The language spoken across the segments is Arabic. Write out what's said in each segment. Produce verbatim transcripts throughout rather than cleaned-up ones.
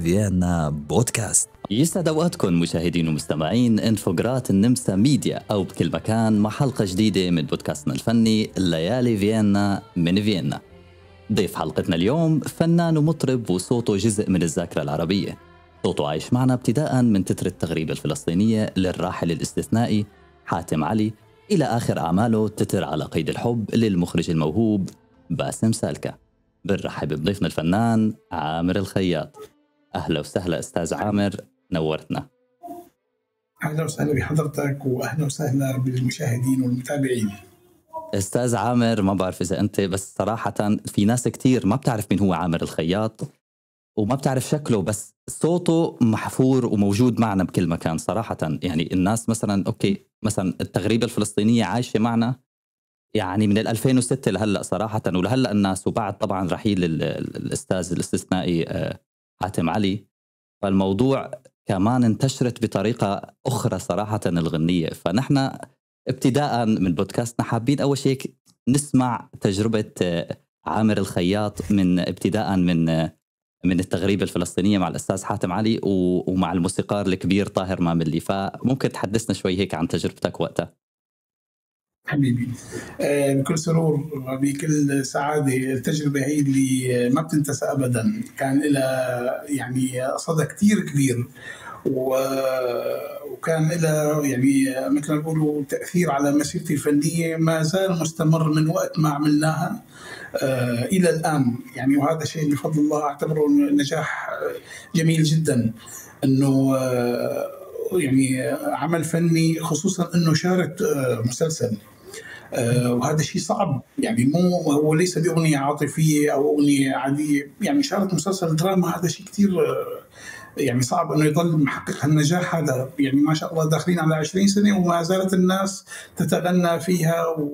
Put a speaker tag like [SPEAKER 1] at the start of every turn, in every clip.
[SPEAKER 1] فيينا بودكاست.
[SPEAKER 2] يسعد اوقاتكم مشاهدين ومستمعين انفوغرات النمسا ميديا او بكل مكان مع حلقه جديده من بودكاستنا الفني ليالي فيينا من فيينا. ضيف حلقتنا اليوم فنان ومطرب وصوته جزء من الذاكره العربيه. صوته عايش معنا ابتداء من تتر التغريبه الفلسطينيه للراحل الاستثنائي حاتم علي الى اخر اعماله تتر على قيد الحب للمخرج الموهوب باسم سالكة. بنرحب بضيفنا الفنان عامر الخياط. أهلا وسهلا أستاذ عامر، نورتنا.
[SPEAKER 3] أهلا وسهلا بحضرتك وأهلا وسهلا بالمشاهدين والمتابعين.
[SPEAKER 2] أستاذ عامر، ما بعرف إذا أنت بس صراحة في ناس كتير ما بتعرف مين هو عامر الخياط وما بتعرف شكله، بس صوته محفور وموجود معنا بكل مكان صراحة. يعني الناس مثلا أوكي مثلا التغريبة الفلسطينية عايشة معنا يعني من ألفين وستة لهلأ صراحة، ولهلأ الناس، وبعد طبعا رحيل الأستاذ الاستثنائي حاتم علي، فالموضوع كمان انتشرت بطريقة أخرى صراحة الغنية. فنحن ابتداء من بودكاستنا حابين أول شيء نسمع تجربة عامر الخياط من ابتداء من من التغريبة الفلسطينية مع الأستاذ حاتم علي ومع الموسيقار الكبير طاهر ماملي. فممكن تحدثنا شوي هيك عن تجربتك وقتها؟
[SPEAKER 3] حبيبي آه بكل سرور وبكل سعادة. التجربة هي اللي ما بتنتسى أبدا، كان لها يعني صدى كتير كبير وكان لها يعني مثل ما بيقولوا تأثير على مسيرتي الفنية، ما زال مستمر من وقت ما عملناها آه إلى الآن يعني. وهذا شيء بفضل الله أعتبره نجاح جميل جدا، أنه آه يعني عمل فني، خصوصا أنه شارك آه مسلسل آه وهذا شيء صعب يعني. مو هو ليس بأغنية عاطفية أو أغنية عادية، يعني شارك مسلسل دراما. هذا شيء كتير آه يعني صعب أنه يظل محقق هالنجاح هذا. يعني ما شاء الله داخلين على عشرين سنة وما زالت الناس تتغنى فيها و...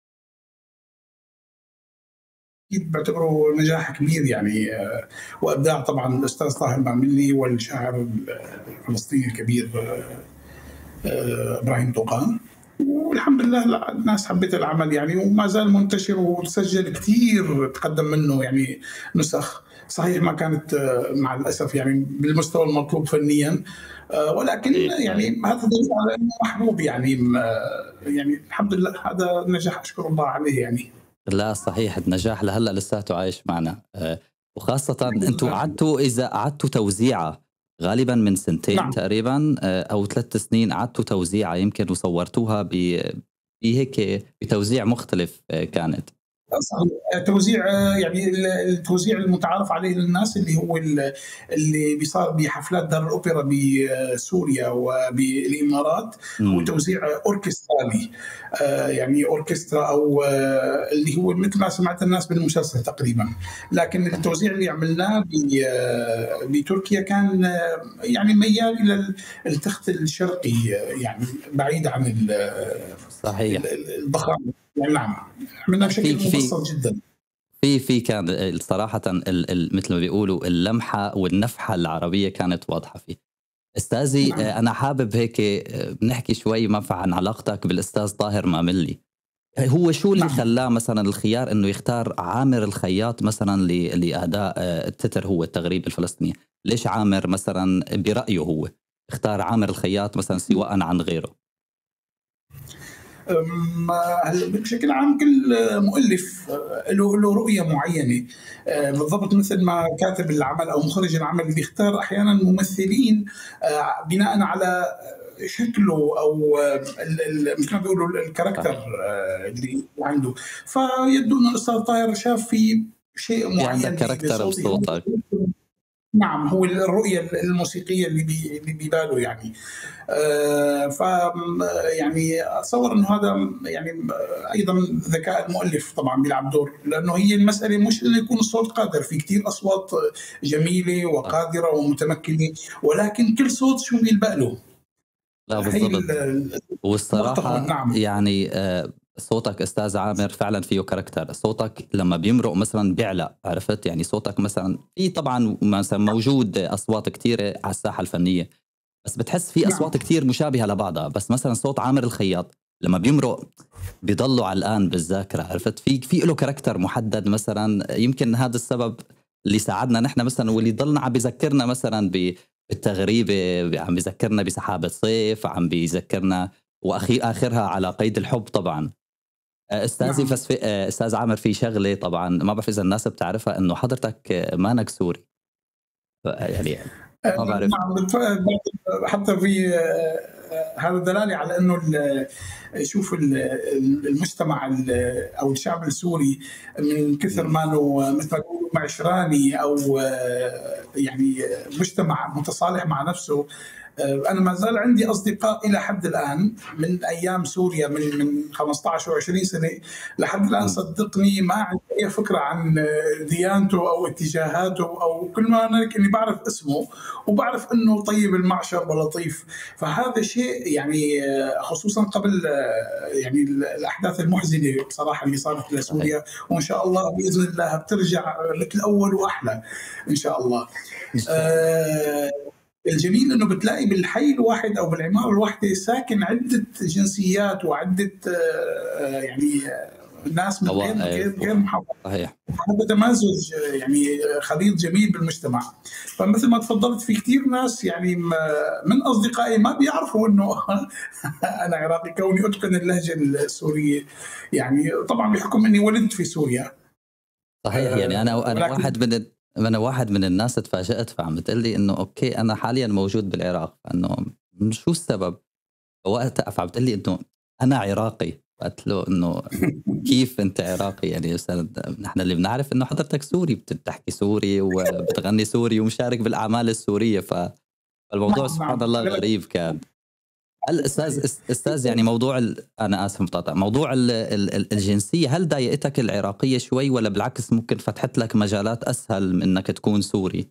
[SPEAKER 3] بعتبره نجاح كبير يعني آه وأبداع طبعا الأستاذ طاهر ماملي والشاعر الفلسطيني الكبير آه آه إبراهيم طوقان. والحمد لله الناس حبت العمل يعني، وما زال منتشر وسجل كتير، تقدم منه يعني نسخ. صحيح ما كانت مع الأسف يعني بالمستوى المطلوب فنيا، ولكن يعني هذا دليل على أنه محبوب يعني. يعني الحمد لله هذا نجاح أشكر الله عليه يعني.
[SPEAKER 2] لا صحيح، النجاح لهلا لساته عايش معنا، وخاصة أنتوا قعدتوا إذا قعدتوا توزيعة غالبا من سنتين نعم. تقريبا أو ثلاث سنين قعدتوا توزيعة يمكن وصورتوها بهيك بتوزيع مختلف كانت.
[SPEAKER 3] صحيح. توزيع يعني التوزيع المتعارف عليه للناس اللي هو اللي بيصار بحفلات دار الأوبرا بسوريا وبالإمارات، هو توزيع أوركسترالي يعني أوركسترا أو اللي هو مثل ما سمعت الناس بالمسلسل تقريبا. لكن التوزيع اللي عملناه بتركيا كان يعني ميال إلى التخت الشرقي يعني بعيد عن
[SPEAKER 2] صحيح
[SPEAKER 3] الضخامة يعني. نعم عملنا بشكل مبسط جدا.
[SPEAKER 2] في في كان صراحة مثل ما بيقولوا اللمحة والنفحة العربية كانت واضحة فيه. أستاذي نعم. أنا حابب هيك بنحكي شوي منفع عن علاقتك بالأستاذ طاهر ماملي. هو شو اللي نعم. خلاه مثلا الخيار إنه يختار عامر الخياط مثلا لأداء التتر هو التغريبة الفلسطينية؟ ليش عامر مثلا برأيه هو اختار عامر الخياط مثلا سواء عن غيره؟
[SPEAKER 3] بشكل عام كل مؤلف له له رؤية معينة، بالضبط مثل ما كاتب العمل أو مخرج العمل بيختار أحيانا ممثلين بناء على شكله أو مثل ما بيقولوا الكاركتر اللي عنده. فيبدو أن الأستاذ طاهر شاف في شيء معين
[SPEAKER 2] عندك كاركتر بصوتك.
[SPEAKER 3] نعم هو الرؤية الموسيقية اللي بي اللي بباله يعني. آه ف يعني أتصور إنه هذا يعني أيضا ذكاء المؤلف طبعا بيلعب دور، لأنه هي المسألة مش إنه يكون الصوت قادر. في كتير أصوات جميلة وقادرة ومتمكنة، ولكن كل صوت شو بيلبق له.
[SPEAKER 2] لا بالضبط. والصراحة
[SPEAKER 3] نعم.
[SPEAKER 2] يعني آه صوتك أستاذ عامر فعلا فيه كاركتر. صوتك لما بيمرق مثلا بيعلى، عرفت يعني؟ صوتك مثلا في طبعا مثلا موجود أصوات كتيرة على الساحة الفنية، بس بتحس في أصوات كتير مشابهة لبعضها، بس مثلا صوت عامر الخياط لما بيمرق بيضلوا على الآن بالذاكرة، عرفت؟ في في له كاركتر محدد مثلا. يمكن هذا السبب اللي ساعدنا نحن مثلا، واللي ضلنا عم بيذكرنا مثلا بالتغريبة، عم بيذكرنا بسحابة صيف، عم بيذكرنا، وأخي آخرها على قيد الحب طبعا. أستاذي
[SPEAKER 3] نعم.
[SPEAKER 2] بس في أستاذ عامر، في شغلة طبعا ما بعرف إذا الناس بتعرفها، إنه حضرتك مانك سوري يعني،
[SPEAKER 3] آه،
[SPEAKER 2] ما بعرف.
[SPEAKER 3] نعم بالفعل. حتى في آه، هذا دلالة على انه ال- شوف ال- المجتمع ال- او الشعب السوري من كثر ما انه مثل ما يقولوا معشراني او آه، يعني مجتمع متصالح مع نفسه. آه، انا ما زال عندي اصدقاء الى حد الان من ايام سوريا، من من خمسة عشر و عشرين سنه لحد الان. صدقني ما عندي اي فكره عن ديانته او اتجاهاته، او كل ما هنالك اني بعرف اسمه وبعرف انه طيب المعشر ولطيف. فهذا شيء يعني آه، خصوصا قبل آه، يعني الاحداث المحزنه بصراحه اللي صارت لسوريا، وان شاء الله باذن الله بترجع مثل الاول واحلى ان شاء الله. آه، الجميل انه بتلاقي بالحي الواحد او بالعماره الواحده ساكن عده جنسيات وعده آه، يعني آه، ناس من غير غير غير محافظه.
[SPEAKER 2] صحيح.
[SPEAKER 3] هذا تمازج يعني خليط جميل بالمجتمع. فمثل ما تفضلت في كثير ناس يعني من اصدقائي ما بيعرفوا انه انا عراقي كوني اتقن اللهجه السوريه، يعني طبعا بحكم اني ولدت في سوريا.
[SPEAKER 2] صحيح. يعني انا انا واحد من انا واحد من الناس تفاجأت، فعم بتقول لي انه اوكي انا حاليا موجود بالعراق، انه شو السبب؟ وقتها فعم بتقول لي انه انا عراقي. قلت له انه كيف انت عراقي؟ يعني نحن اللي بنعرف انه حضرتك سوري، بتحكي سوري وبتغني سوري ومشارك بالاعمال السوريه. فالموضوع سبحان الله غريب كان. الاستاذ استاذ يعني موضوع ال... انا اسف مقاطع، موضوع ال... ال... الجنسيه، هل ضايقتك العراقيه شوي، ولا بالعكس ممكن فتحت لك مجالات اسهل من انك تكون سوري؟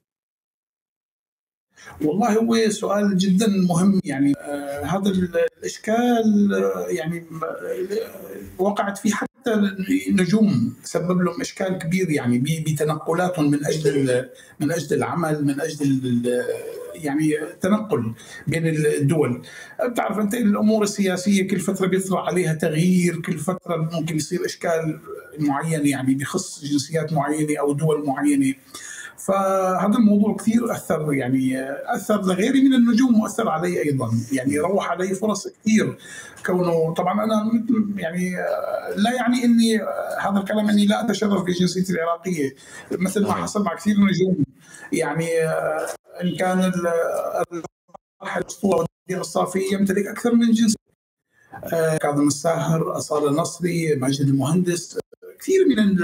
[SPEAKER 3] والله هو سؤال جدا مهم. يعني آه هذا الاشكال آه يعني آه وقعت فيه حتى نجوم، سبب لهم اشكال كبير يعني بتنقلاتهم من اجل من اجل العمل، من اجل يعني تنقل بين الدول. بتعرف انت الامور السياسيه كل فتره بيطرأ عليها تغيير، كل فتره ممكن يصير اشكال معين يعني بخص جنسيات معينه او دول معينه. فهذا الموضوع كثير اثر، يعني اثر لغيري من النجوم واثر علي ايضا، يعني روح علي فرص كثير. كونه طبعا انا يعني لا يعني اني هذا الكلام اني لا اتشرف بجنسيتي العراقيه، مثل ما حصل مع كثير نجوم. يعني ان كان الاسطوره الصافي يمتلك اكثر من جنسيه، كاظم الساهر، أصالة نصري، ماجد المهندس، كثير من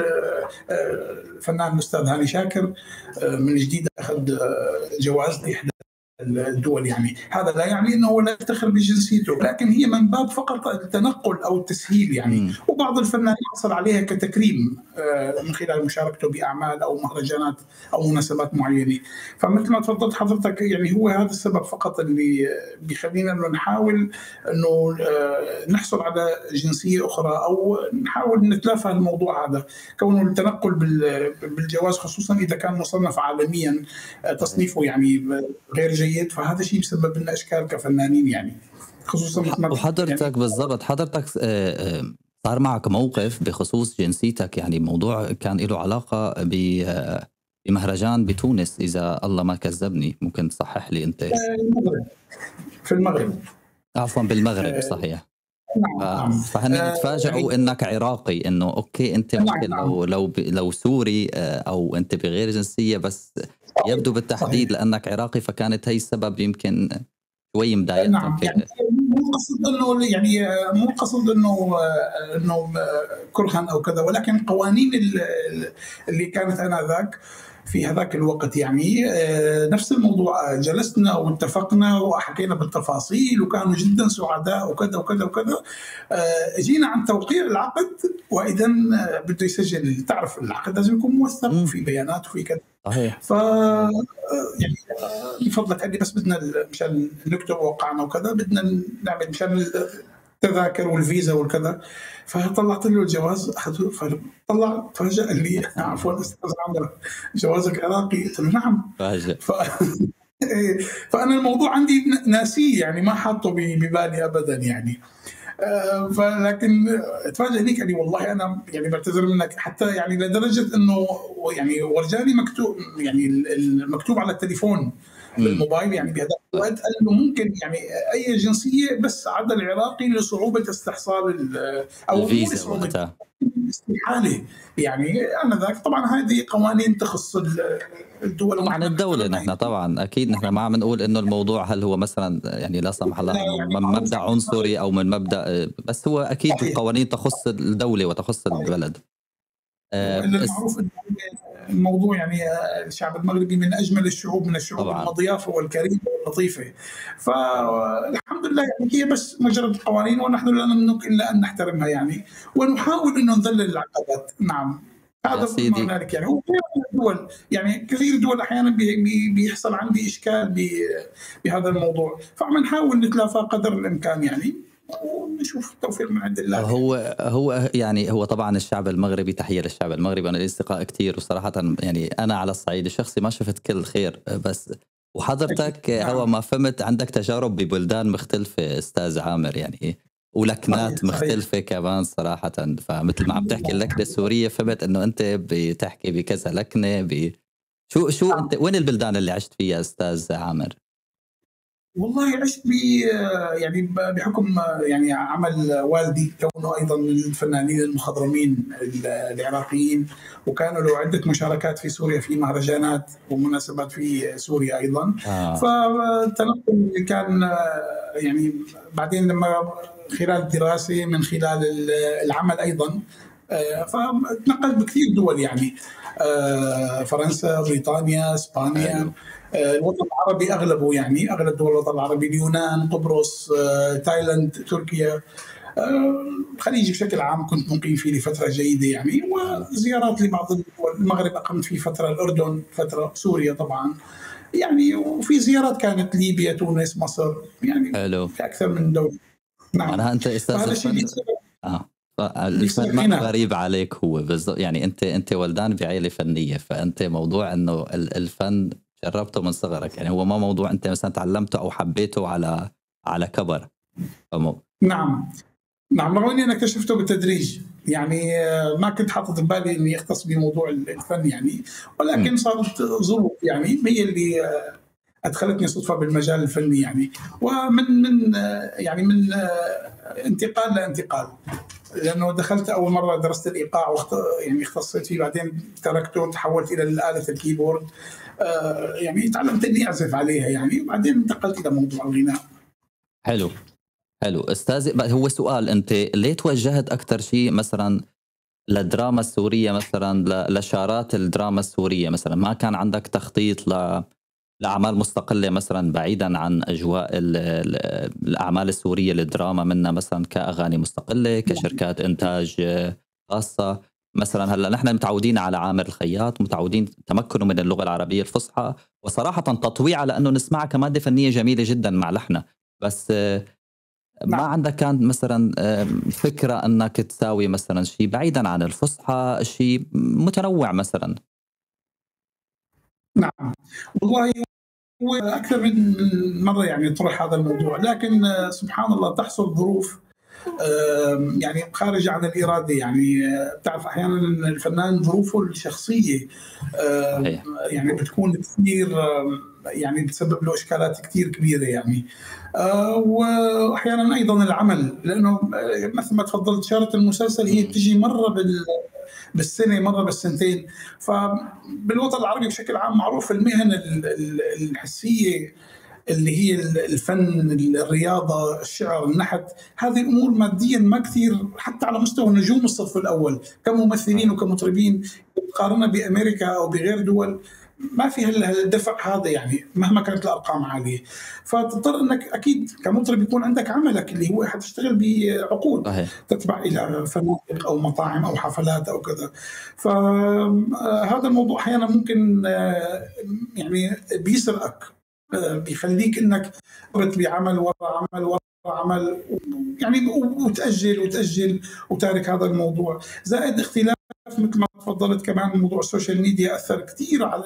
[SPEAKER 3] الفنان الأستاذ هاني شاكر من جديد أخذ جواز لإحدى الدول. يعني هذا لا يعني انه لا يفتخر بجنسيته، لكن هي من باب فقط التنقل او التسهيل يعني. م. وبعض الفنانين حصل عليها كتكريم من خلال مشاركته باعمال او مهرجانات او مناسبات معينه. فمثل ما تفضلت حضرتك يعني هو هذا السبب فقط اللي بيخلينا انه نحاول انه نحصل على جنسيه اخرى او نحاول نتلافى الموضوع هذا، كونه التنقل بالجواز خصوصا اذا كان مصنف عالميا تصنيفه يعني غير جيد، فهذا شيء بسبب لنا اشكال كفنانين يعني. خصوصا
[SPEAKER 2] وحضرتك يعني بالضبط حضرتك صار معك موقف بخصوص جنسيتك، يعني موضوع كان له علاقه بمهرجان بتونس اذا الله ما كذبني، ممكن تصحح لي انت؟
[SPEAKER 3] المغرب. في المغرب
[SPEAKER 2] عفوا بالمغرب صحيح.
[SPEAKER 3] نعم.
[SPEAKER 2] فهن تفاجئوا انك عراقي، انه اوكي انت ممكن نعم. لو لو لو سوري او انت بغير جنسيه، بس يبدو بالتحديد صحيح. لانك عراقي، فكانت هي السبب يمكن شوي مضايقتك.
[SPEAKER 3] نعم يعني مو قصد انه يعني مو قصد انه انه كرها او كذا، ولكن قوانين اللي كانت انذاك في هذاك الوقت يعني نفس الموضوع. جلسنا واتفقنا وحكينا بالتفاصيل وكانوا جدا سعداء وكذا وكذا وكذا. جينا عن توقيع العقد، واذا بده يسجل، تعرف العقد لازم يكون موثق في بيانات وفي كذا.
[SPEAKER 2] صحيح.
[SPEAKER 3] ف يعني من فضلك قال لي بس بدنا مشان نكتب وقعنا وكذا، بدنا نعمل مشان التذاكر والفيزا والكذا. فطلعت له الجواز اخذته، فطلع فجأة لي عفوا استاذ عمر جوازك عراقي؟ قلت له نعم. ف... فانا الموضوع عندي ناسيه يعني، ما حاطه ببالي ابدا يعني. آه، فلكن اتفاجئ هنيك يعني والله انا يعني بعتذر منك، حتى يعني لدرجه انه يعني ورجاني مكتوب، يعني المكتوب على التليفون
[SPEAKER 2] امم
[SPEAKER 3] بالموبايل، يعني بهذاك الوقت قال له ممكن يعني اي جنسيه بس عدا العراقي لصعوبه استحصال ال- او مو
[SPEAKER 2] الفيزا
[SPEAKER 3] لصعوبه،
[SPEAKER 2] وقتها.
[SPEAKER 3] استحاله. يعني انا ذاك طبعا هذه قوانين تخص ال- الدول
[SPEAKER 2] طبعا
[SPEAKER 3] ونحن
[SPEAKER 2] الدولة،
[SPEAKER 3] نحترمها
[SPEAKER 2] نحن
[SPEAKER 3] يعني.
[SPEAKER 2] طبعا أكيد نحن ما عم نقول إنه الموضوع هل هو مثلا يعني لا سمح الله
[SPEAKER 3] لا
[SPEAKER 2] إنه
[SPEAKER 3] يعني
[SPEAKER 2] من
[SPEAKER 3] معروف
[SPEAKER 2] مبدأ
[SPEAKER 3] عندنا.
[SPEAKER 2] عنصري أو من مبدأ، بس هو أكيد
[SPEAKER 3] صحيح.
[SPEAKER 2] القوانين تخص الدولة وتخص
[SPEAKER 3] صحيح.
[SPEAKER 2] البلد. آه،
[SPEAKER 3] والا
[SPEAKER 2] بس
[SPEAKER 3] المعروف انه الموضوع يعني الشعب المغربي من اجمل الشعوب، من الشعوب
[SPEAKER 2] طبعا
[SPEAKER 3] المضيافه والكريمه واللطيفه. فالحمد لله يعني هي بس مجرد قوانين، ونحن لا نملك الا ان نحترمها يعني، ونحاول انه نذلل العقبات. نعم.
[SPEAKER 2] يا
[SPEAKER 3] هذا ما
[SPEAKER 2] سيدي.
[SPEAKER 3] هنالك يعني. هو غير الدول يعني كثير دول احيانا بي بي بيحصل عندي اشكال ب- بهذا الموضوع، فعم نحاول نتلافى قدر الامكان يعني، ونشوف التوفيق من عند الله يعني.
[SPEAKER 2] هو هو يعني هو طبعا الشعب المغربي، تحية للشعب المغربي، أنا لي أصدقاء كتير وصراحة يعني أنا على الصعيد الشخصي ما شفت كل خير، بس
[SPEAKER 3] اكيد.
[SPEAKER 2] وحضرتك هو
[SPEAKER 3] نعم.
[SPEAKER 2] ما فهمت عندك تجارب ببلدان مختلفة أستاذ عامر يعني، ولكنات
[SPEAKER 3] صحيح. صحيح.
[SPEAKER 2] مختلفة كمان صراحة. فمثل ما عم
[SPEAKER 3] الحمد
[SPEAKER 2] تحكي
[SPEAKER 3] لله.
[SPEAKER 2] اللكنة السورية، فهمت إنه أنت بتحكي بكذا لكنة ب... شو شو أنت وين البلدان اللي عشت فيها أستاذ عامر؟
[SPEAKER 3] والله عشت ب يعني ب- بحكم يعني عمل والدي كونه ايضا من الفنانين المخضرمين ال- العراقيين، وكانوا له عده مشاركات في سوريا في مهرجانات ومناسبات في سوريا ايضا.
[SPEAKER 2] آه.
[SPEAKER 3] فالتنقل كان آه، يعني بعدين لما خلال الدراسه من خلال ال- العمل ايضا، آه، فتنقلت بكثير دول يعني، آه، فرنسا، بريطانيا،
[SPEAKER 2] حلو.
[SPEAKER 3] اسبانيا، آه، الوطن العربي اغلبه يعني، اغلب دول الوطن العربي، اليونان، قبرص، آه، تايلاند، تركيا، آه، الخليج بشكل عام كنت مقيم فيه لفتره جيده يعني،
[SPEAKER 2] حلو.
[SPEAKER 3] وزيارات لبعض الدول. المغرب اقمت فيه فتره، الاردن فتره، سوريا طبعا يعني، وفي زيارات كانت ليبيا، تونس، مصر، يعني
[SPEAKER 2] حلو.
[SPEAKER 3] في اكثر من دوله. نعم.
[SPEAKER 2] معناها أنت أستاذ
[SPEAKER 3] فهذا الشيء
[SPEAKER 2] الفن.
[SPEAKER 3] بيصير
[SPEAKER 2] اه. الفن
[SPEAKER 3] بيصير
[SPEAKER 2] ما
[SPEAKER 3] غنى.
[SPEAKER 2] غريب عليك هو بالضبط، يعني انت انت ولدان بعائله فنيه، فانت موضوع انه ال- الفن جربته من صغرك، يعني هو ما موضوع انت مثلا تعلمته او حبيته على على كبر. فمو.
[SPEAKER 3] نعم. نعم، رغم اني انا اكتشفته بالتدريج يعني، آه، ما كنت حاطط ببالي اني اختص بموضوع الفن يعني،
[SPEAKER 2] مم.
[SPEAKER 3] ولكن صارت ظروف يعني هي اللي آه، ادخلتني صدفه بالمجال الفني يعني. ومن من آه، يعني من آه، انتقال لانتقال، لانه دخلت اول مره درست الايقاع واخت... يعني اختصيت فيه، بعدين تركته وتحولت الى اله الكيبورد، آه، يعني تعلمت اني اعزف عليها يعني، وبعدين انتقلت الى موضوع الغناء.
[SPEAKER 2] حلو. حلو استاذ، بقى هو سؤال، انت ليه توجهت اكثر شيء مثلا للدراما السوريه، مثلا ل- لشارات الدراما السوريه، مثلا ما كان عندك تخطيط ل لأعمال مستقلة مثلا بعيدا عن أجواء ال ال الأعمال السورية للدراما، منا مثلا كأغاني مستقلة، كشركات إنتاج آه، خاصة؟ مثلا هلا نحن متعودين على عامر الخياط، متعودين تمكنه من اللغة العربية الفصحى، وصراحة تطويع على أنه نسمعها كمادة فنية جميلة جدا مع لحنها، بس آه، ما
[SPEAKER 3] نعم.
[SPEAKER 2] عندك كان مثلا آه، فكرة أنك تساوي مثلا شيء بعيدا عن الفصحى، شيء متنوع مثلا؟
[SPEAKER 3] نعم. والله واكثر من مره يعني طرح هذا الموضوع، لكن آه، سبحان الله تحصل ظروف آه، يعني خارجه عن الاراده يعني، آه، بتعرف احيانا الفنان ظروفه الشخصيه آه،
[SPEAKER 2] صحيح.
[SPEAKER 3] يعني بتكون كثير آه، يعني بتسبب له اشكالات كثير كبيره يعني، آه، واحيانا ايضا العمل، لانه آه، مثل ما تفضلت شارة المسلسل هي
[SPEAKER 2] مم.
[SPEAKER 3] بتجي مره بال بالسنه، مره بالسنتين. فبالوطن العربي بشكل عام معروف المهن ال- ال- الحسيه اللي هي الفن، الرياضه، الشعر، النحت، هذه الامور ماديا ما كثير، حتى على مستوى نجوم الصف الاول كممثلين وكمطربين، مقارنه بامريكا او بغير دول، ما في هالدفع هذا يعني مهما كانت الارقام عاليه. فتضطر انك اكيد كمطرب يكون عندك عملك اللي هو حتشتغل بعقود
[SPEAKER 2] صحيح.
[SPEAKER 3] تتبع الى فنادق او مطاعم او حفلات او كذا. فهذا الموضوع احيانا ممكن آه، يعني بيسرقك، آه، بيخليك انك تربط بعمل ورا عمل ورا عمل يعني، وتاجل وتاجل وتارك هذا الموضوع، زائد اختلاف مثل ما تفضلت كمان موضوع السوشيال ميديا أثر كثير على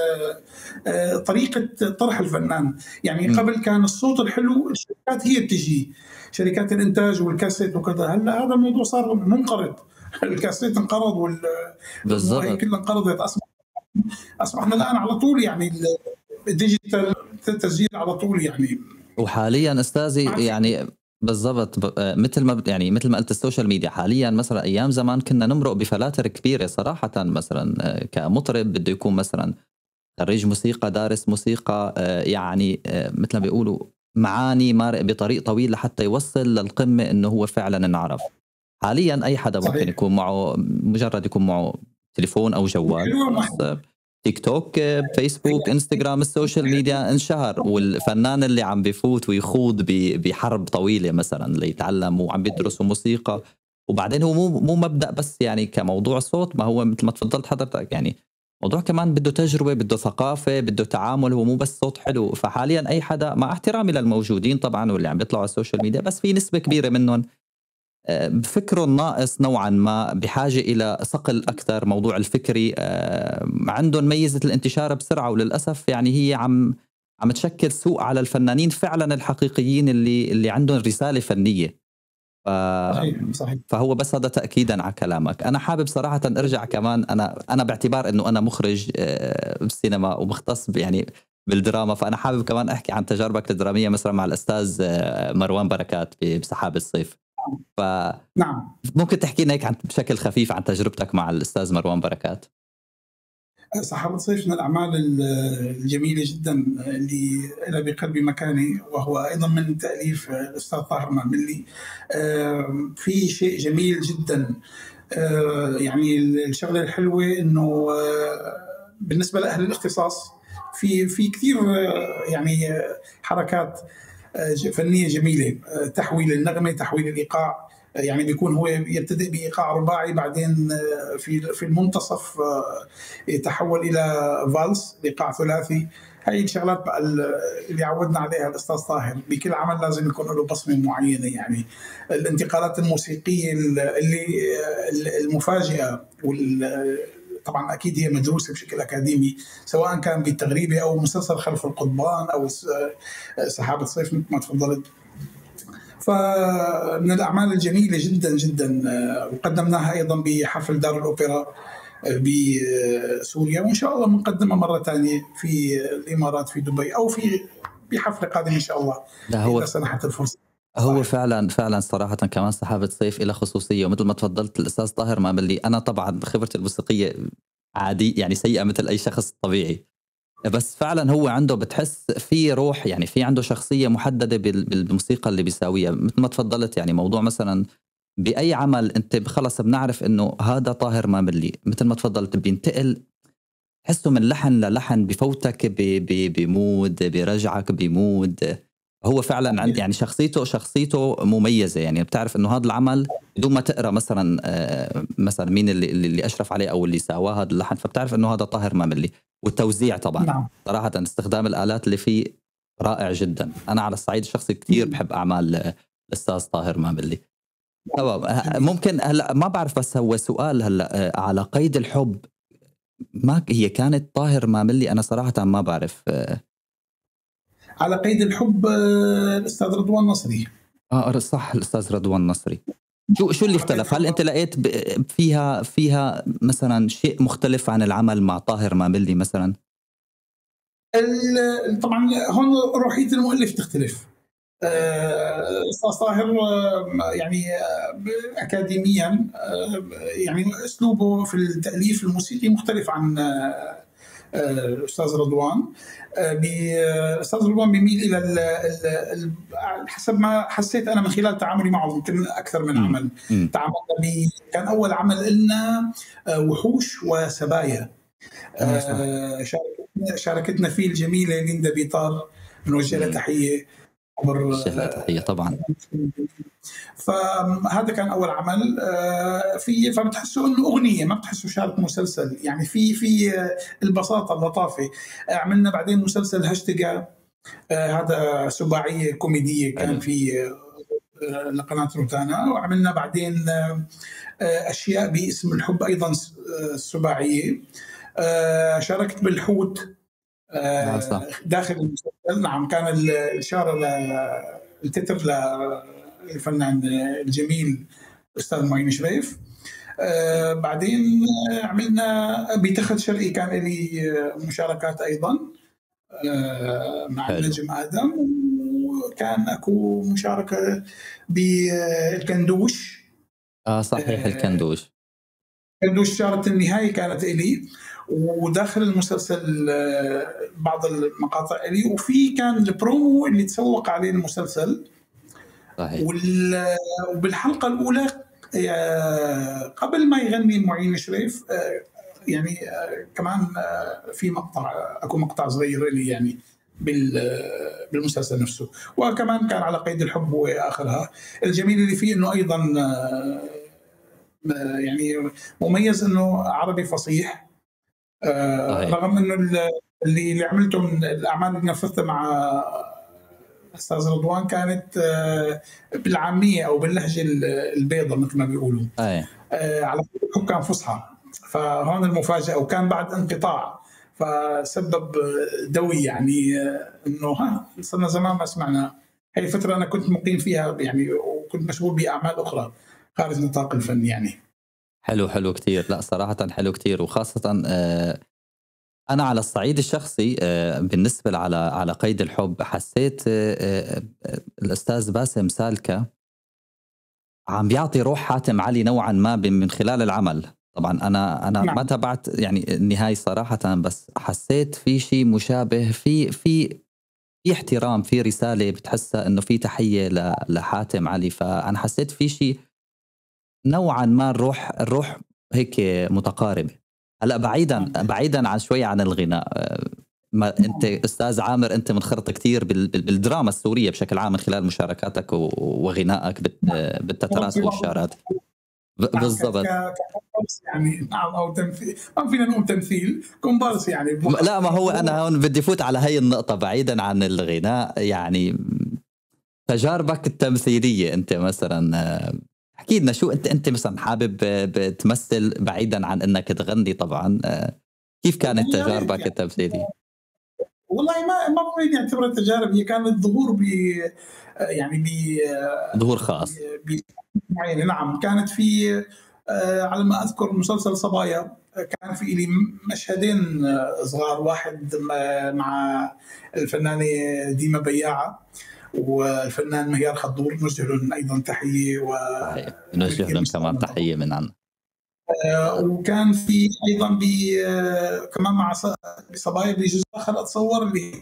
[SPEAKER 3] طريقة طرح الفنان. يعني م. قبل كان الصوت الحلو الشركات هي بتجي، شركات الإنتاج والكاسيت وكذا. هلا هذا الموضوع صار منقرض، الكاسيت انقرض والمواهب كلها انقرضت. أصبح أصبحنا الآن على طول يعني الديجيتال تسجيل على طول يعني.
[SPEAKER 2] وحاليا أستاذي يعني بالضبط مثل ما يعني مثل ما قلت السوشيال ميديا حاليا، مثلا ايام زمان كنا نمرق بفلاتر كبيره صراحه، مثلا كمطرب بده يكون مثلا خريج موسيقى دارس موسيقى، يعني مثل ما بيقولوا معاني مارق بطريق طويل لحتى يوصل للقمه انه هو فعلا انعرف. حاليا اي حدا ممكن صحيح. يكون معه مجرد يكون معه تليفون او جوال، تيك توك، فيسبوك، انستغرام، السوشيال ميديا انشهر. والفنان اللي عم بيفوت ويخوض بحرب طويلة مثلا ليتعلم وعم بيدرس موسيقى، وبعدين هو مو مو مبدأ بس يعني كموضوع صوت، ما هو مثل ما تفضلت حضرتك يعني موضوع كمان بده تجربة، بده ثقافة، بده تعامل، هو مو بس صوت حلو. فحاليا أي حدا مع احترامي للموجودين طبعا واللي عم بيطلعوا على السوشيال ميديا، بس في نسبة كبيرة منهم بفكره الناقص نوعا ما بحاجة إلى صقل أكثر. موضوع الفكري عندهم ميزة الانتشار بسرعة، وللأسف يعني هي عم عم تشكل سوء على الفنانين فعلا الحقيقيين اللي اللي عندهم رسالة فنية. ف...
[SPEAKER 3] صحيح. صحيح.
[SPEAKER 2] فهو بس هذا تأكيدا على كلامك. أنا حابب صراحة أرجع كمان، أنا أنا باعتبار إنه أنا مخرج بالسينما ومختص يعني بالدراما، فأنا حابب كمان أحكي عن تجاربك الدرامية مثلا مع الأستاذ مروان بركات بسحاب الصيف. ف
[SPEAKER 3] نعم،
[SPEAKER 2] ممكن تحكي لنا هيك عن بشكل خفيف عن تجربتك مع الأستاذ مروان بركات؟
[SPEAKER 3] سحاب الصيف من الأعمال الجميلة جدا اللي لها بقلبي مكاني، وهو أيضا من تأليف الأستاذ طاهر ماملي. في شيء جميل جدا، يعني الشغلة الحلوة إنه بالنسبة لأهل الاختصاص في في كثير يعني حركات فنية جميلة، تحويل النغمة، تحويل الإيقاع. يعني بيكون هو يبتدئ بإيقاع رباعي، بعدين في في المنتصف يتحول إلى فالس إيقاع ثلاثي. هاي الشغلات بقى اللي عودنا عليها الأستاذ طاهر. بكل عمل لازم يكون له بصمة معينة. يعني الانتقالات الموسيقية اللي المفاجئة وال طبعا أكيد هي مدروسة بشكل أكاديمي، سواء كان بالتغريبة أو مسلسل خلف القضبان أو سحاب الصيف مثل ما تفضلت. فمن الأعمال الجميلة جدا جدا، وقدمناها أيضا بحفل دار الأوبرا بسوريا، وإن شاء الله بنقدمها مرة ثانية في الإمارات في دبي، أو في بحفل قادم إن شاء الله إذا سنحت الفرصة.
[SPEAKER 2] هو فعلا فعلا صراحة كمان سحابة صيف إلى خصوصية، ومثل ما تفضلت الأستاذ طاهر ماملي، أنا طبعا خبرتي الموسيقية عادي يعني سيئة مثل أي شخص طبيعي، بس فعلا هو عنده بتحس في روح، يعني في عنده شخصية محددة بالموسيقى اللي بيساويها. مثل ما تفضلت يعني موضوع مثلا بأي عمل أنت خلص بنعرف إنه هذا طاهر ماملي، مثل ما تفضلت بينتقل تحسه من لحن للحن، بفوتك بمود، برجعك بمود. هو فعلا عند يعني شخصيته شخصيته مميزة، يعني بتعرف إنه هذا العمل بدون ما تقرأ مثلا مثلا مين اللي اللي أشرف عليه أو اللي سواه هذا اللحن، فبتعرف إنه هذا طاهر ماملي. والتوزيع طبعا نعم. صراحة استخدام الآلات اللي فيه رائع جدا. أنا على الصعيد الشخصي كتير بحب أعمال الأستاذ طاهر ماملي. ممكن هلا ما بعرف، بس هو سؤال هلا على قيد الحب، ما هي كانت طاهر ماملي؟ أنا صراحة ما بعرف.
[SPEAKER 3] على قيد الحب الأستاذ رضوان نصري.
[SPEAKER 2] آه صح، الأستاذ رضوان نصري. شو شو اللي اختلف؟ هل أنت لقيت فيها فيها مثلا شيء مختلف عن العمل مع طاهر ماملي مثلا؟
[SPEAKER 3] طبعا هون روحية المؤلف تختلف. أستاذ طاهر يعني أكاديميا يعني أسلوبه في التأليف الموسيقي مختلف عن الأستاذ رضوان. الأستاذ رضوان بيميل إلى ال ال حسب ما حسيت أنا من خلال تعاملي معه، يمكن أكثر من عمل تعاملنا. كان أول عمل لنا وحوش وسبايا، شاركتنا فيه الجميلة ليندا بيطار، نوجه لها تحية.
[SPEAKER 2] تحية طبعا.
[SPEAKER 3] فهذا كان أول عمل في، فبتحسوا إنه أغنية، ما بتحسوا شارك مسلسل. يعني في في البساطة اللطافة. عملنا بعدين مسلسل هاشتاج، هذا سباعية كوميدية كان في لقناة روتانا، وعملنا بعدين أشياء باسم الحب أيضا السباعية. شاركت بالحوت داخل المسلسل. نعم، كان الإشارة للتتر للفنان الجميل الأستاذ معين شريف. آه بعدين عملنا بتخت شرقي، كان لي مشاركات أيضا آه مع حلو. النجم آدم، وكان أكو مشاركة بالكندوش.
[SPEAKER 2] آه صحيح، الكندوش
[SPEAKER 3] الكندوش شارة النهاية كانت لي، وداخل المسلسل بعض المقاطع لي، وفي كان البرومو اللي تسوق عليه المسلسل.
[SPEAKER 2] صحيح.
[SPEAKER 3] وبالحلقة الأولى قبل ما يغني معين شريف يعني كمان في مقطع، اكو مقطع صغير لي يعني بالمسلسل نفسه، وكمان كان على قيد الحب هو اخرها. الجميل اللي فيه انه ايضا يعني مميز انه عربي فصيح، رغم انه اللي اللي عملته من الاعمال اللي نفذتها مع أستاذ رضوان كانت بالعامية أو باللهجة البيضاء مثل ما بيقولوا.
[SPEAKER 2] أي.
[SPEAKER 3] على فكرة كان فصحى، فهون المفاجأة، وكان بعد انقطاع فسبب دوي يعني إنه ها صرنا زمان ما سمعنا. هي فترة أنا كنت مقيم فيها يعني، وكنت مشغول بأعمال أخرى خارج نطاق الفن يعني.
[SPEAKER 2] حلو حلو كتير. لا صراحة حلو كتير، وخاصة آه أنا على الصعيد الشخصي بالنسبة على على قيد الحب حسيت الأستاذ باسم سالكة عم بيعطي روح حاتم علي نوعا ما من خلال العمل. طبعا أنا أنا نعم. ما تابعت يعني النهاية صراحة، بس حسيت في شيء مشابه، في في في احترام، في رسالة بتحسها إنه في تحية لحاتم علي. فأنا حسيت في شيء نوعا ما الروح الروح هيك متقاربة. هلا بعيدا بعيدا عن شوي عن الغناء، ما انت استاذ عامر انت منخرط كثير بالدراما السوريه بشكل عام من خلال مشاركاتك وغنائك بالتترات والشارات. بالضبط
[SPEAKER 3] يعني. نعم، او تمثيل، ما فينا نقول تمثيل، كومبارس يعني.
[SPEAKER 2] لا، ما هو انا هون بدي فوت على هاي النقطه. بعيدا عن الغناء، يعني تجاربك التمثيليه، انت مثلا احكي لنا شو انت انت مثلا حابب تمثل بعيدا عن انك تغني طبعا، كيف كانت تجاربك التمثيليه؟
[SPEAKER 3] والله ما ما بقدر اعتبرها تجارب، هي كانت ظهور ب يعني ب
[SPEAKER 2] ظهور خاص
[SPEAKER 3] معين. نعم، كانت في على ما اذكر مسلسل صبايا كان في لي مشهدين صغار، واحد مع الفنانه ديما بياعه والفنان مهيار خضور، نوجه لهم ايضا تحيه، و
[SPEAKER 2] نوجه لهم كمان تحيه من عنا.
[SPEAKER 3] آه وكان في ايضا ب آه كمان مع صبايا بجزء اخر اتصور اللي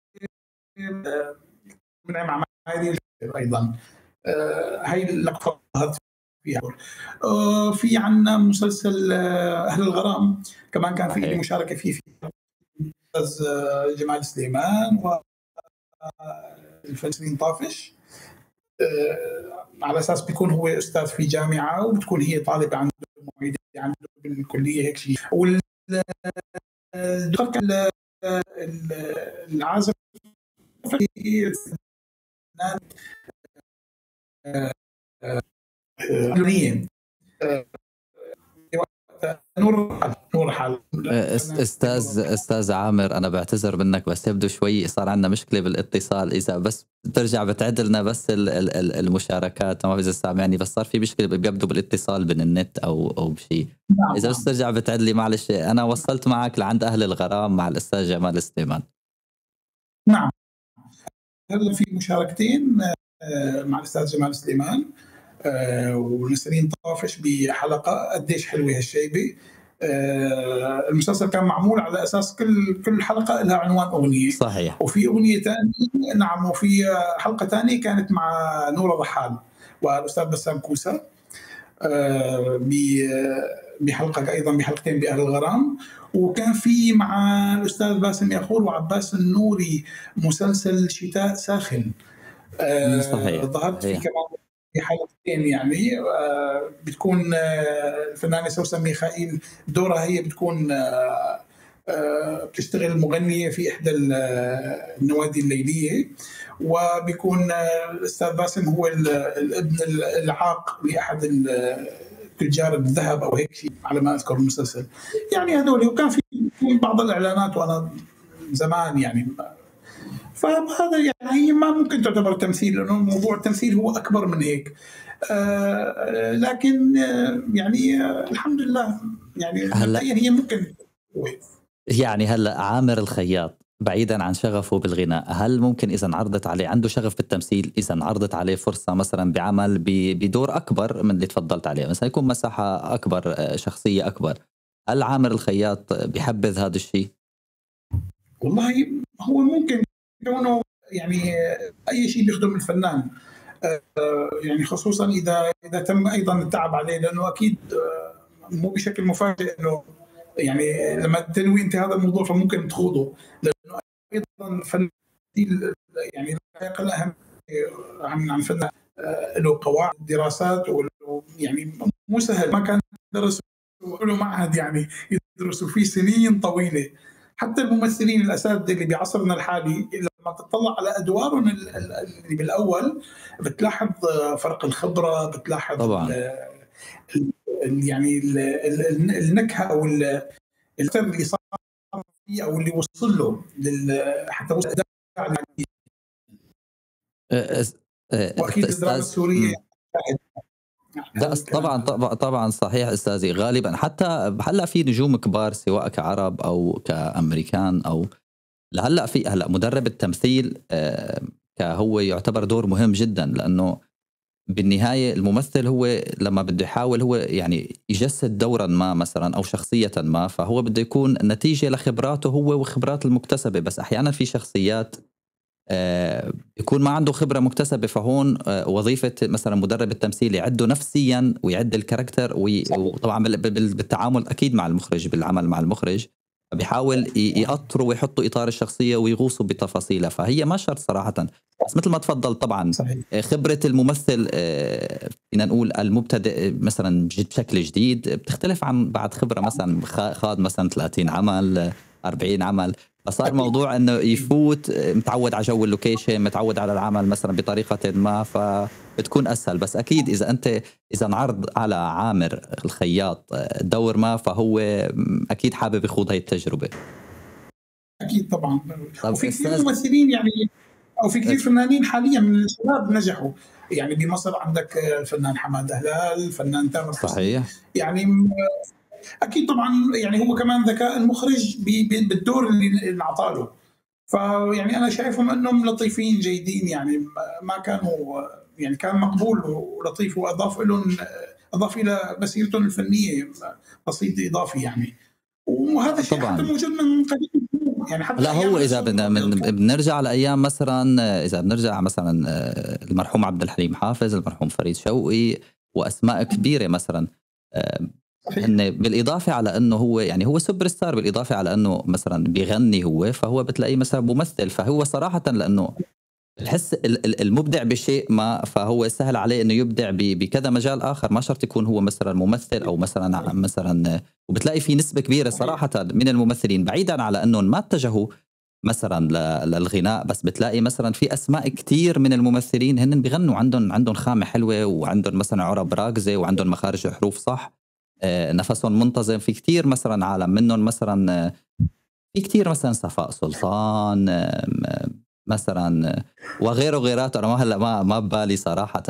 [SPEAKER 3] من مع هذه ايضا. آه هاي اللقطات فيها. آه في عندنا مسلسل آه اهل الغرام كمان كان في مشاركه فيه في الاستاذ جمال سليمان و الفنانين طافش، آه على اساس بيكون هو استاذ في جامعه وبتكون هي طالبه عنده معيده عنده بالكليه هيك شيء. وال العازف نور نور حال.
[SPEAKER 2] استاذ استاذ عامر، انا بعتذر منك بس يبدو شوي صار عندنا مشكله بالاتصال. اذا بس ترجع بتعد لنا بس المشاركات، ما اذا سامعني، بس صار في مشكله يبدو بالاتصال بين النت او او بشيء. اذا بس ترجع بتعد لي معلش. انا وصلت معك لعند اهل الغرام مع الاستاذ جمال سليمان.
[SPEAKER 3] نعم، هلا في مشاركتين مع الاستاذ جمال سليمان ونسرين طافش بحلقه قديش حلوه هالشيبه. المسلسل كان معمول على اساس كل كل حلقه لها عنوان اغنيه.
[SPEAKER 2] صحيح.
[SPEAKER 3] وفي اغنيه ثانيه، نعم، وفي حلقه ثانيه كانت مع نور الرحال والاستاذ بسام كوسه بحلقه ايضا بحلقتين باهل الغرام. وكان في مع الاستاذ باسم ياخور وعباس النوري مسلسل شتاء ساخن.
[SPEAKER 2] صحيح.
[SPEAKER 3] ظهرت فيه كمان في حلقتين يعني. بتكون الفنانة سوسن ميخائيل دورها هي بتكون بتشتغل مغنية في إحدى النوادي الليلية، وبيكون الأستاذ باسم هو الابن العاق لأحد تجار الذهب أو هيك شيء على ما أذكر المسلسل. يعني هذول، وكان في بعض الإعلانات وأنا زمان يعني. فهذا يعني ما ممكن تعتبر تمثيل، لأنه موضوع التمثيل هو أكبر من هيك. آه لكن آه يعني آه الحمد لله يعني
[SPEAKER 2] هلا
[SPEAKER 3] هي ممكن.
[SPEAKER 2] يعني هلا عامر الخياط بعيدا عن شغفه بالغناء، هل ممكن إذا عرضت عليه، عنده شغف بالتمثيل، إذا عرضت عليه فرصة مثلا بعمل بدور أكبر من اللي تفضلت عليه، مثلا يكون مساحة أكبر، شخصية أكبر، هل عامر الخياط بيحبذ هذا الشيء؟
[SPEAKER 3] والله هو ممكن كونه يعني أي شيء بيخدم الفنان، يعني خصوصا إذا إذا تم أيضا التعب عليه، لأنه أكيد مو بشكل مفاجئ إنه يعني لما تنوي أنت هذا الموضوع فممكن تخوضه، لأنه أيضا فن يعني لا يقل أهم عن عن فن، له قواعد دراسات، يعني مو سهل، ما كان درسوا له معهد يعني يدرسوا فيه سنين طويلة. حتى الممثلين الأساتذة اللي بعصرنا الحالي لما تطلع على أدوارهم اللي بالأول بتلاحظ فرق الخبرة، بتلاحظ
[SPEAKER 2] طبعا
[SPEAKER 3] يعني النكهة أو الأثر اللي صار فيه أو اللي وصل له حتى وصل وأكيد الدراما السورية.
[SPEAKER 2] ده طبعا طبعا طبعا صحيح استاذي. غالبا حتى هلا في نجوم كبار سواء كعرب او كامريكان او لهلا في هلا مدرب التمثيل كهو يعتبر دور مهم جدا، لانه بالنهايه الممثل هو لما بده يحاول هو يعني يجسد دورا ما مثلا او شخصيه ما، فهو بده يكون نتيجه لخبراته هو وخبرات المكتسبه. بس احيانا في شخصيات آه يكون ما عنده خبرة مكتسبة، فهون آه وظيفة مثلا مدرب التمثيل يعده نفسيا ويعد الكاركتر، وطبعا بالتعامل أكيد مع المخرج، بالعمل مع المخرج بيحاول يقطره ويحطوا إطار الشخصية ويغوصوا بتفاصيلها. فهي ما شرط صراحة، بس مثل ما تفضل طبعا صحيح. خبرة الممثل آه فينا نقول المبتدئ مثلا بشكل جديد بتختلف عن بعد خبرة مثلا خاض مثلا ثلاثين عمل أربعين عمل، فصار موضوع انه يفوت متعود على جو اللوكيشن، متعود على العمل مثلا بطريقه ما، فبتكون اسهل. بس اكيد اذا انت اذا انعرض على عامر الخياط دور ما، فهو اكيد حابب يخوض هاي التجربه.
[SPEAKER 3] اكيد طبعا. وفي كثير ممثلين يعني او في كثير فنانين حاليا من الشباب نجحوا، يعني بمصر عندك الفنان حماد هلال، الفنان تامر حسني،
[SPEAKER 2] صحيح.
[SPEAKER 3] يعني اكيد طبعا يعني هو كمان ذكاء المخرج بالدور اللي انعطى له. فيعني انا شايفهم انهم لطيفين جيدين، يعني ما كانوا يعني كان مقبول ولطيف، واضاف لهم اضاف الى مسيرتهم الفنيه رصيد اضافي يعني. وهذا الشيء حتى موجود من قديم يعني. حتى
[SPEAKER 2] لا هو اذا بدنا بنرجع لايام مثلا، اذا بنرجع مثلا المرحوم عبد الحليم حافظ، المرحوم فريد شوقي، واسماء كبيره مثلا، هن بالاضافه على انه هو يعني هو سوبر ستار، بالاضافه على انه مثلا بيغني هو، فهو بتلاقيه مثلا ممثل. فهو صراحه لانه الحس المبدع بشيء ما، فهو سهل عليه انه يبدع بكذا مجال اخر، ما شرط يكون هو مثلا ممثل او مثلا مثلا. وبتلاقي في نسبه كبيره صراحه من الممثلين بعيدا على انهم ما اتجهوا مثلا للغناء، بس بتلاقي مثلا في اسماء كتير من الممثلين هن بيغنوا، عندهم عندهم خامه حلوه، وعندهم مثلا عرب راكزه، وعندهم مخارج حروف صح، نفسهم منتظم. في كتير مثلا عالم منهم مثلا، في كتير مثلا صفاء سلطان مثلا وغيره غيرات، انا ما هلا ما ما ببالي صراحه.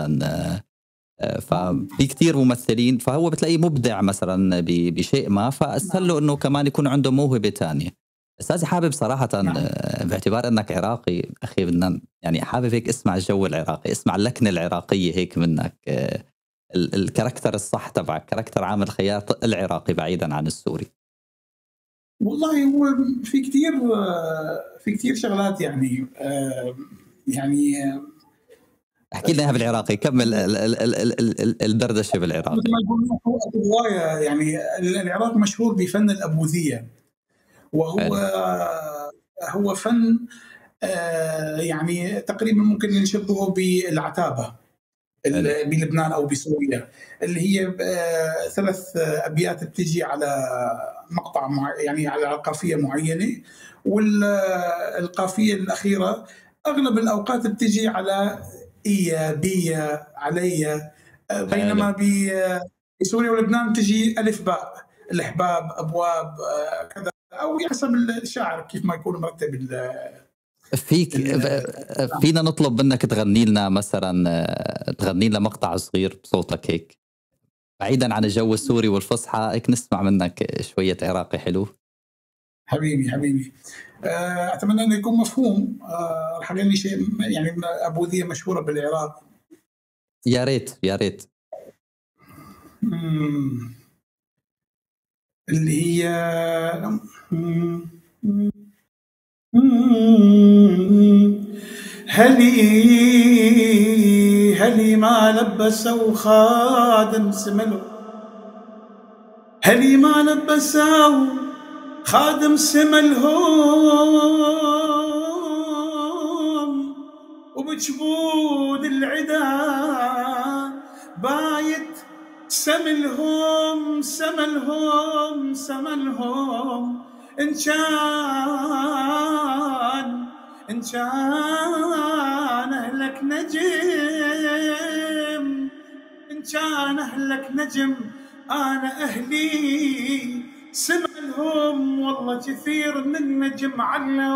[SPEAKER 2] ففي كتير ممثلين، فهو بتلاقيه مبدع مثلا بشيء ما، فاسهل له انه كمان يكون عنده موهبه ثانيه. استاذي حابب صراحه باعتبار انك عراقي اخي، بدنا يعني حابب هيك اسمع الجو العراقي، اسمع اللكنه العراقيه هيك منك، الكاركتر الصح تبعك، كاركتر عامر الخياط العراقي بعيدا عن السوري.
[SPEAKER 3] والله هو في كثير في كثير شغلات يعني يعني
[SPEAKER 2] احكي لنا اياها بالعراقي، كمل الدردشه بالعراقي.
[SPEAKER 3] مثل ما يقولون يعني العراق مشهور بفن الابوذيه، وهو هو فن يعني تقريبا ممكن نشبهه بالعتابه بلبنان او بسوريا، اللي هي ثلاث ابيات بتجي على مقطع يعني على قافيه معينه، والقافيه الاخيره اغلب الاوقات بتجي على ايا بيا عليا،
[SPEAKER 2] حلو.
[SPEAKER 3] بينما بسوريا ولبنان تجي الف باء، الاحباب ابواب كذا، او حسب الشاعر كيف ما يكون مرتب ال-
[SPEAKER 2] فيك
[SPEAKER 3] ال-
[SPEAKER 2] فينا نطلب منك تغني لنا مثلا، تغني لنا مقطع صغير بصوتك هيك، بعيدا عن الجو السوري والفصحى، هيك نسمع منك شوية عراقي حلو.
[SPEAKER 3] حبيبي حبيبي، آه، اتمنى انه يكون مفهوم. آه، رح اغني شيء يعني ابوذيه مشهوره بالعراق.
[SPEAKER 2] يا ريت يا ريت.
[SPEAKER 3] مم. اللي هي مم. هلي هلي ما لبسوا خادم سملو، هلي ما لبسوا خادم سملهم، وبجبود العدا بايت سملهم سملهم سملهم. إن كان إن كان أهلك نجم، إن كان أهلك نجم، أنا أهلي سملهم، والله كثير من النجم عنا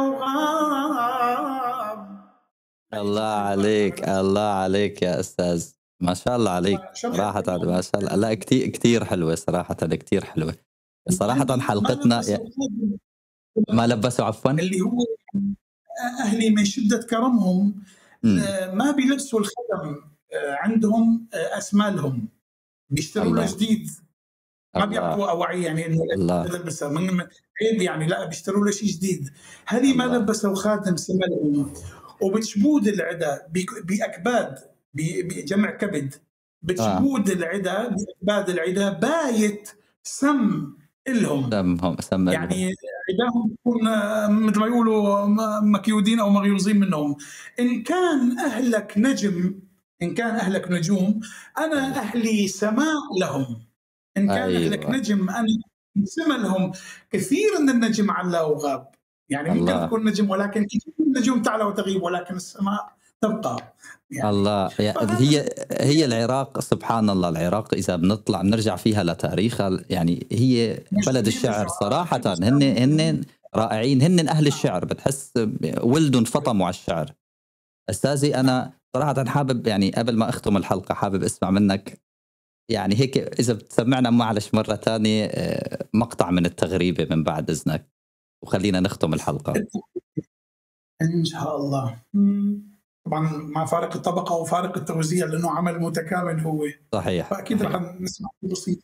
[SPEAKER 3] وغاب.
[SPEAKER 2] الله عليك الله عليك يا أستاذ، ما شاء الله عليك صراحة، ما شاء الله. لا كتير كتير حلوة صراحة، كتير حلوة صراحة. حلقتنا يا... ما لبسوا عفوا،
[SPEAKER 3] اللي هو أهلي من شدة كرمهم
[SPEAKER 2] مم.
[SPEAKER 3] ما بيلبسوا الخدم، عندهم أسمالهم بيشتروا له جديد، ما بيعطوا أوعي يعني إنه يلبسها من عيب يعني، لا بيشتروا له شيء جديد. هذه ما لبسوا خاتم سملهم، وبتشبود العدا بأكباد، بجمع كبد، بتشبود آه. العدا بأكباد العدا بايت سم إلهم،
[SPEAKER 2] سمهم سم
[SPEAKER 3] يعني عداهم يكون مثل ما يقولوا مكيودين أو مغيوظين منهم. إن كان أهلك نجم، إن كان أهلك نجوم، أنا أهلي سماء لهم. إن كان أيوة. أهلك نجم، أنا سما لهم. كثير من النجم علا وغاب، يعني ممكن تكون نجم ولكن النجوم تعلى وتغيب، ولكن السماء تبقى
[SPEAKER 2] يعني. الله يعني هي هي العراق سبحان الله، العراق إذا بنطلع بنرجع فيها لتاريخها، يعني هي بلد الشعر صراحة. هن هن رائعين، هن أهل الشعر، بتحس ولدهم فطموا على الشعر. أستاذي أنا صراحة حابب يعني قبل ما أختم الحلقة حابب أسمع منك يعني هيك إذا بتسمعنا معلش مرة تانية مقطع من التغريبة من بعد إذنك، وخلينا نختم الحلقة
[SPEAKER 3] إن شاء الله. طبعا مع فارق الطبقة وفارق التوزيع لأنه عمل متكامل هو،
[SPEAKER 2] صحيح،
[SPEAKER 3] فأكيد رح نسمع بسيط.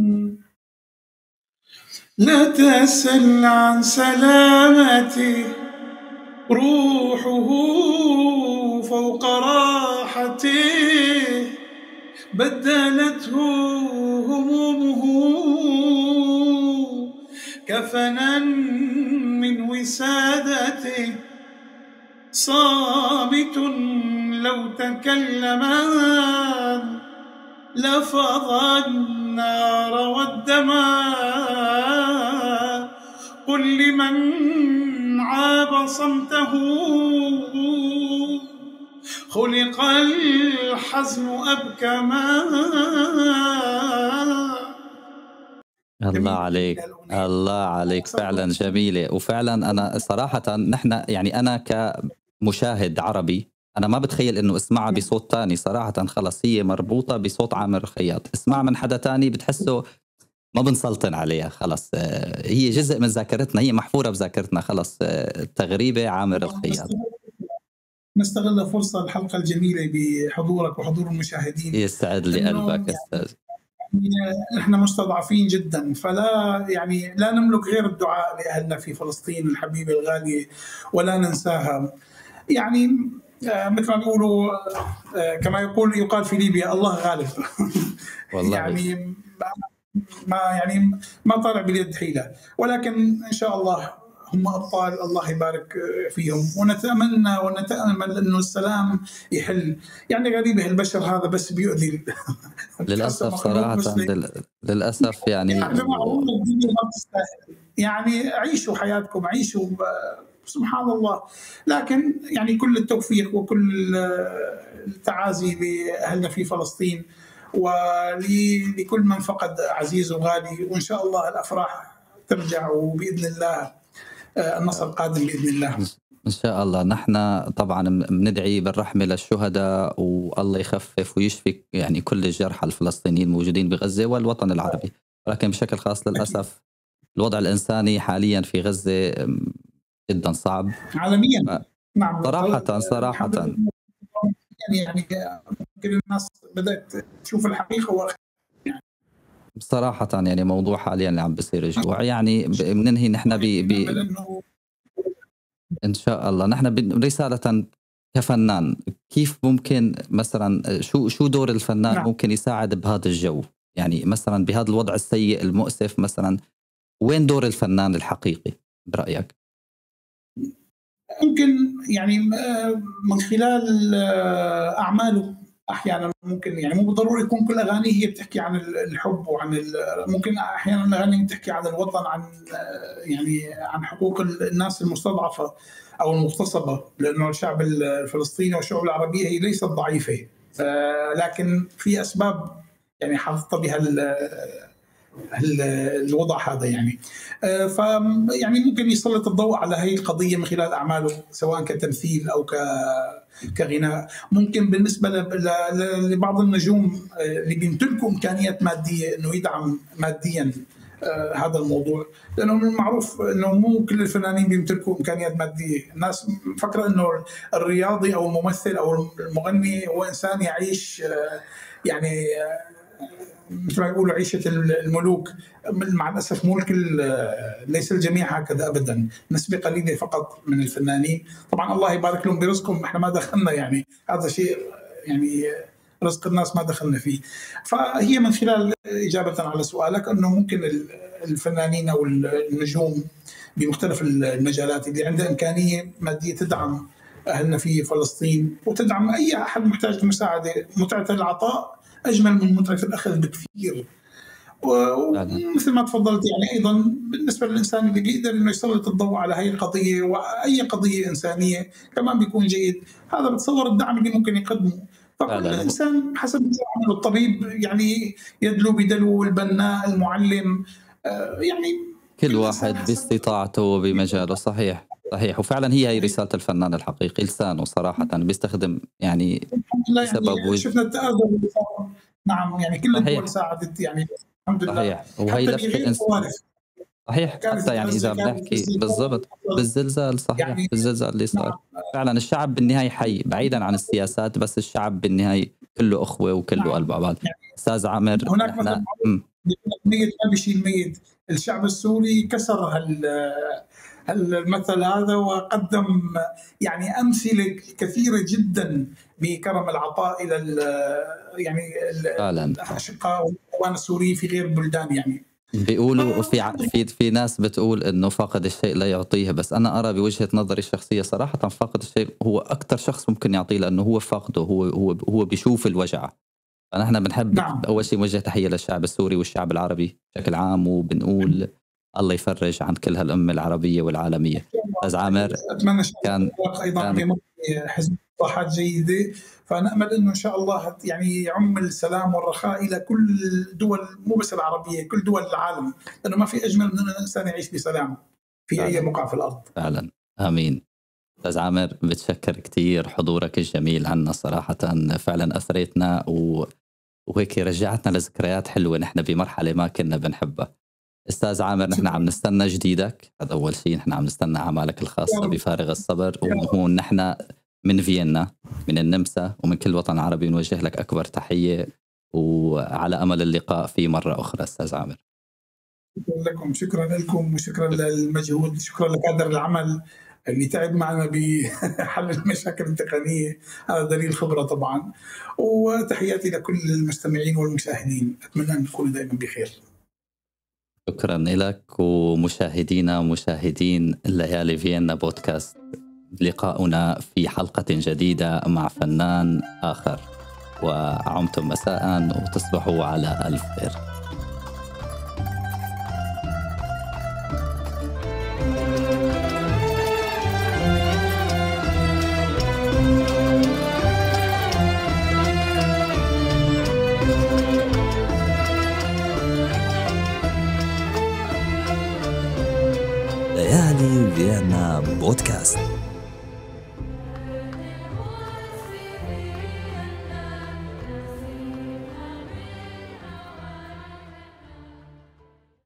[SPEAKER 3] لا تسل عن سلامتي، روحه فوق راحتي، بدلته همومه كفنا من وسادته، صامت لو تكلما لفظ النار والدما، قل لمن عاب صمته خلق الحزن أبكما.
[SPEAKER 2] الله عليك الله عليك، فعلا جميلة. وفعلا أنا صراحة نحن يعني أنا كمشاهد عربي أنا ما بتخيل إنه اسمعها بصوت تاني صراحة، خلص هي مربوطة بصوت عامر الخياط، اسمع من حدا تاني بتحسه ما بنسلطن عليها، خلص هي جزء من ذاكرتنا، هي محفورة بذاكرتنا خلص. التغريبة عامر الخياط.
[SPEAKER 3] نستغل الفرصة الحلقة الجميلة بحضورك وحضور المشاهدين.
[SPEAKER 2] يسعد لي قلبك أستاذ.
[SPEAKER 3] نحن مستضعفين جدا، فلا يعني لا نملك غير الدعاء لأهلنا في فلسطين الحبيبة الغالية ولا ننساها. يعني مثل ما بيقولوا كما يقول يقال في ليبيا الله غالب. والله يعني ما يعني ما طالع باليد حيلة، ولكن إن شاء الله هم أبطال، الله يبارك فيهم، ونتمنى ونتأمل أنه السلام يحل. يعني غريبة البشر هذا بس بيؤذي
[SPEAKER 2] للأسف صراحة، للأسف يعني
[SPEAKER 3] يعني, و... يعني عيشوا حياتكم، عيشوا سبحان الله. لكن يعني كل التوفيق وكل التعازي لأهلنا في فلسطين ولكل من فقد عزيز وغالي، وإن شاء الله الأفراح ترجع، وبإذن الله النصر قادم بإذن الله.
[SPEAKER 2] إن شاء الله. نحن طبعا بندعي بالرحمة للشهداء والله يخفف ويشفي يعني كل الجرحى الفلسطينيين الموجودين بغزة والوطن العربي، ولكن بشكل خاص للأسف الوضع الإنساني حاليا في غزة جدا صعب
[SPEAKER 3] عالميا.
[SPEAKER 2] ف...
[SPEAKER 3] نعم
[SPEAKER 2] صراحة صراحة
[SPEAKER 3] يعني يمكن الناس بدأت تشوف الحقيقة و...
[SPEAKER 2] صراحة يعني موضوع حاليا اللي عم بيصير جوع يعني بننهي نحن ب ب إن شاء الله. نحن رسالة كفنان، كيف ممكن مثلا شو شو دور الفنان نعم. ممكن يساعد بهذا الجو، يعني مثلا بهذا الوضع السيء المؤسف، مثلا وين دور الفنان الحقيقي برأيك؟
[SPEAKER 3] ممكن يعني من خلال أعماله أحيانا، ممكن يعني مو بالضروري يكون كل أغانيه هي بتحكي عن الحب وعن ممكن أحيانا الأغاني بتحكي عن الوطن، عن يعني عن حقوق الناس المستضعفة أو المغتصبة، لأنه الشعب الفلسطيني والشعوب العربية هي ليست ضعيفة، لكن في أسباب يعني حاطة بها الوضع هذا يعني. ف يعني ممكن يسلط الضوء على هذه القضية من خلال أعماله سواء كتمثيل أو ك كغناء. ممكن بالنسبة لبعض النجوم اللي بيمتلكوا إمكانيات مادية إنه يدعم ماديا هذا الموضوع، لأنه من المعروف إنه مو كل الفنانين بيمتلكوا إمكانيات مادية. الناس فكرة إنه الرياضي أو الممثل أو المغني هو إنسان يعيش يعني مثل ما يقولوا عيشة الملوك. مع الأسف مو الكل، ليس الجميع هكذا أبدا، نسبة قليلة فقط من الفنانين. طبعا الله يبارك لهم برزقهم، احنا ما دخلنا يعني هذا شيء يعني رزق الناس ما دخلنا فيه. فهي من خلال إجابة على سؤالك أنه ممكن الفنانين أو النجوم بمختلف المجالات اللي عندها إمكانية مادية تدعم أهلنا في فلسطين وتدعم أي أحد محتاج المساعدة. متعة العطاء أجمل من متعة الأخذ بكثير. ومثل ما تفضلت يعني أيضا بالنسبة للإنسان اللي بيقدر إنه يسلط الضوء على هاي القضية وأي قضية إنسانية كمان بيكون جيد. هذا بتصور الدعم اللي ممكن يقدمه. فكل إنسان حسب عمله، الطبيب يعني يدلو بدلو، البناء، المعلم، يعني
[SPEAKER 2] كل واحد باستطاعته وبمجاله. صحيح صحيح. وفعلا هي هي رسالة الفنان الحقيقي، لسانه صراحة بيستخدم يعني
[SPEAKER 3] سبب يعني شفنا التآزر. نعم يعني كل الدول ساعدت يعني الحمد لله.
[SPEAKER 2] صحيح. وهي لفتة صحيح. حتى يعني إذا بنحكي بالضبط بالزلزال، صحيح يعني بالزلزال اللي صار. نعم. فعلا الشعب بالنهاية حي بعيدا عن السياسات، بس الشعب بالنهاية كله أخوة وكله نعم. قلب على بعض. أستاذ عامر
[SPEAKER 3] هناك مثلا ميت ما بيشيل ميت. الشعب السوري كسر هال المثل هذا وقدم يعني أمثلة كثيرة جدا بكرم العطاء إلى يعني الأشقاء والإخوان السوريين في غير البلدان. يعني
[SPEAKER 2] بيقولوا في في في ناس بتقول إنه فاقد الشيء لا يعطيه، بس أنا أرى بوجهة نظري الشخصية صراحة فاقد الشيء هو أكثر شخص ممكن يعطيه، لأنه هو فاقده، هو هو هو بيشوف الوجع. فنحن بنحب نعم. أول شيء نوجه تحية للشعب السوري والشعب العربي بشكل عام، وبنقول الله يفرج عن كل هالأمة العربية والعالمية. أستاذ عامر
[SPEAKER 3] أتمنى كان أيضا كان حزب إصلاحات جيدة، فنأمل إنه إن شاء الله يعني يعم السلام والرخاء إلى كل دول، مو بس العربية، كل دول العالم، لأنه ما في أجمل من أن الإنسان يعيش بسلام في فعلا. أي مقع في الأرض.
[SPEAKER 2] فعلا آمين. أستاذ عامر بتشكر كتير حضورك الجميل عنا صراحة، فعلا أثريتنا و... وهيك رجعتنا لذكريات حلوة نحن بمرحلة ما كنا بنحبها. أستاذ عامر نحن عم نستنى جديدك، هذا أول شيء، نحن عم نستنى أعمالك الخاصة بفارغ الصبر. وهون نحن من فيينا، من النمسا، ومن كل وطن عربي نوجه لك أكبر تحية، وعلى أمل اللقاء في مرة أخرى. أستاذ عامر
[SPEAKER 3] شكرا لكم، شكرا لكم، وشكرا للمجهود، شكرا لكادر العمل اللي تعب معنا بحل المشاكل التقنية، هذا دليل خبرة طبعا. وتحياتي لكل المستمعين والمشاهدين، أتمنى أن تكونوا دائما بخير.
[SPEAKER 2] شكرا لك ومشاهدينا ومشاهدين ليالي فيينا بودكاست. لقاؤنا في حلقة جديدة مع فنان آخر، وعمتم مساء وتصبحوا على ألف خير.
[SPEAKER 1] رجعنا بودكاست.